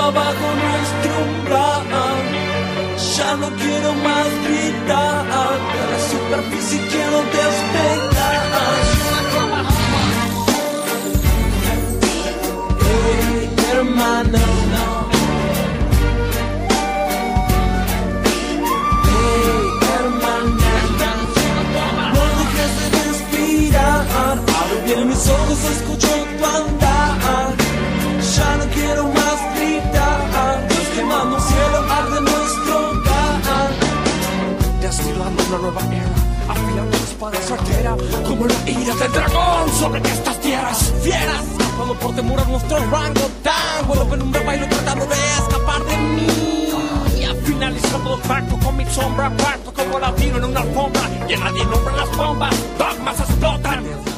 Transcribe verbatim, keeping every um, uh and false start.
tumba bajo nuestro umbral. Ya no quiero más gritar, de la superficie quiero despegar. Hey, hermano, hey, hermana, no dejes de respirar. Abro bien mis ojos, escucho tu andar. Ya no quiero más gritar, Dios quemando un cielo, arde nuestro hogar. Destilando una nueva era, afilando la espada certera, como la ira del dragón sobre estas tierras fieras. Escapando por temor a nuestro rango tan vuelo penumbra, bailo tratando de escapar de mí. Y al finalizando el pacto con mi sombra, parto como latino en una alfombra, y nadie nombra las bombas, dogmas explotan.